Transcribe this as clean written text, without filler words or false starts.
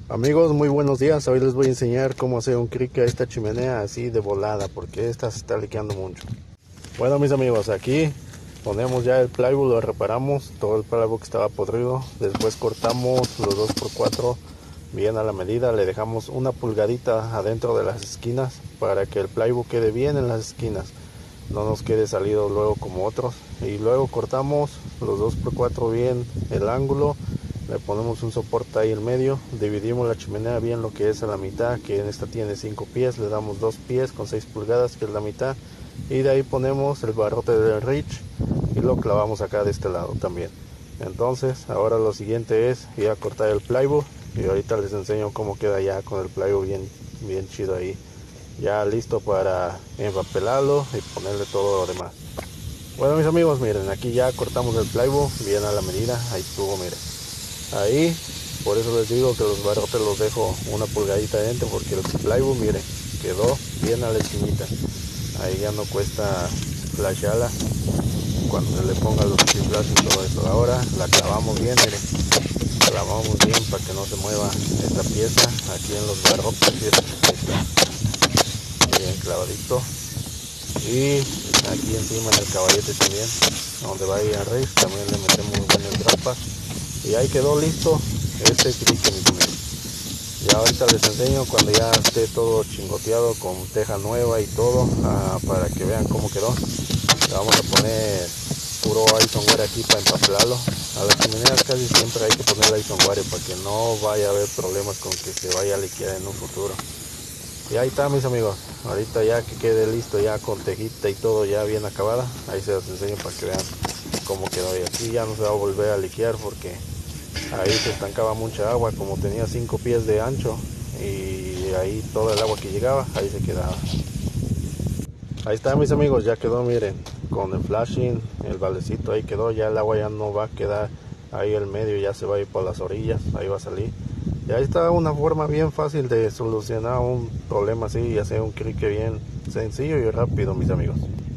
Amigos, muy buenos días. Hoy les voy a enseñar cómo hacer un crique a esta chimenea así de volada, porque esta se está liqueando mucho. Bueno, mis amigos, aquí ponemos ya el plywood, lo reparamos, todo el plywood que estaba podrido. Después cortamos los 2x4 bien a la medida, le dejamos una pulgadita adentro de las esquinas para que el plywood quede bien en las esquinas, no nos quede salido luego como otros. Y luego cortamos los 2x4 bien el ángulo, le ponemos un soporte ahí en medio, dividimos la chimenea bien lo que es a la mitad, que en esta tiene 5 pies, le damos 2 pies con 6 pulgadas que es la mitad, y de ahí ponemos el barrote del Rich y lo clavamos acá de este lado también. Entonces ahora lo siguiente es ir a cortar el plywood y ahorita les enseño cómo queda ya con el plywood bien chido ahí, ya listo para empapelarlo y ponerle todo lo demás. Bueno, mis amigos, miren, aquí ya cortamos el plywood bien a la medida, ahí estuvo, miren. Ahí, por eso les digo que los barrotes los dejo una pulgadita adentro, porque el plywood, miren, quedó bien a la esquinita. Ahí ya no cuesta flashearla cuando se le ponga los flash y todo eso. Ahora la clavamos bien, miren, clavamos bien para que no se mueva esta pieza aquí en los barrotes, miren, bien clavadito. Y aquí encima en el caballete también, donde va a ir el raíz, también le metemos buenas grapas. Y ahí quedó listo este crique, mis amigos. Ya ahorita les enseño cuando ya esté todo chingoteado con teja nueva y todo, para que vean cómo quedó. Le vamos a poner puro isonware aquí para empapelarlo. A las chimeneas casi siempre hay que ponerle isonware para que no vaya a haber problemas con que se vaya a liquear en un futuro. Y ahí está, mis amigos, ahorita ya que quede listo ya con tejita y todo ya bien acabada, ahí se los enseño para que vean cómo quedó. Y aquí ya no se va a volver a liquear porque ahí se estancaba mucha agua, como tenía 5 pies de ancho y ahí todo el agua que llegaba ahí se quedaba. Ahí está, mis amigos, ya quedó, miren, con el flashing, el baldecito ahí quedó, ya el agua ya no va a quedar ahí el medio, ya se va a ir por las orillas, ahí va a salir. Y ahí está una forma bien fácil de solucionar un problema así y hacer un crique bien sencillo y rápido, mis amigos.